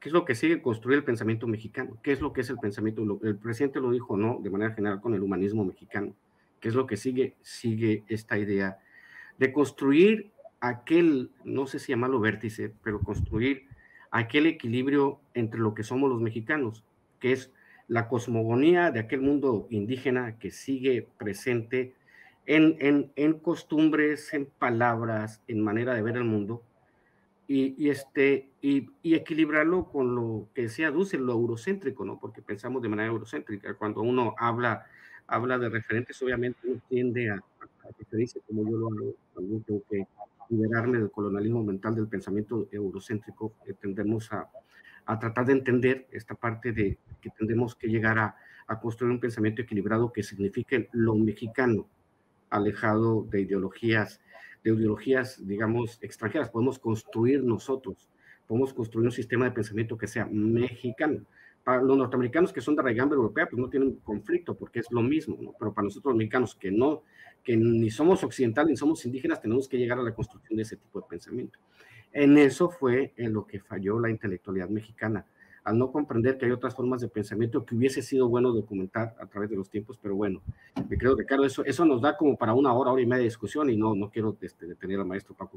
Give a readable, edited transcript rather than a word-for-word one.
¿qué es lo que sigue construir el pensamiento mexicano? ¿Qué es lo que es el pensamiento? El presidente lo dijo, ¿no? De manera general con el humanismo mexicano. ¿Qué es lo que sigue? Sigue esta idea de construir aquel, no sé si llamarlo vértice, pero construir aquel equilibrio entre lo que somos los mexicanos, que es la cosmogonía de aquel mundo indígena que sigue presente en costumbres, en palabras, en manera de ver el mundo, y equilibrarlo con lo que se aduce, lo eurocéntrico, ¿no? Porque pensamos de manera eurocéntrica. Cuando uno habla de referentes, obviamente uno tiende a referirse como yo lo hago. También tengo que liberarme del colonialismo mental, del pensamiento eurocéntrico. Tendemos a tratar de entender esta parte de que tendremos que llegar a construir un pensamiento equilibrado que signifique lo mexicano, alejado de ideologías, digamos, extranjeras. Podemos construir nosotros, podemos construir un sistema de pensamiento que sea mexicano. Para los norteamericanos que son de raigambre europea, pues no tienen conflicto porque es lo mismo, ¿no? Pero para nosotros los mexicanos que no, que ni somos occidentales ni somos indígenas, tenemos que llegar a la construcción de ese tipo de pensamiento. En eso fue en lo que falló la intelectualidad mexicana, al no comprender que hay otras formas de pensamiento que hubiese sido bueno documentar a través de los tiempos, pero bueno, me creo, Ricardo, eso nos da como para una hora y media de discusión y no quiero detener al maestro Paco.